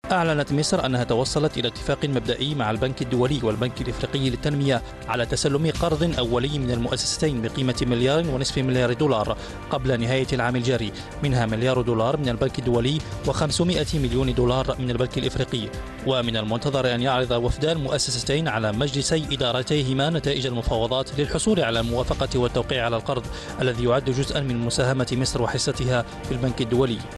أعلنت مصر أنها توصلت إلى اتفاق مبدئي مع البنك الدولي والبنك الإفريقي للتنمية على تسلم قرض أولي من المؤسستين بقيمة 1.5 مليار دولار قبل نهاية العام الجاري، منها مليار دولار من البنك الدولي و500 مليون دولار من البنك الإفريقي. ومن المنتظر أن يعرض وفدا المؤسستين على مجلسي إدارتيهما نتائج المفاوضات للحصول على الموافقة والتوقيع على القرض الذي يعد جزءا من مساهمة مصر وحصتها في البنك الدولي.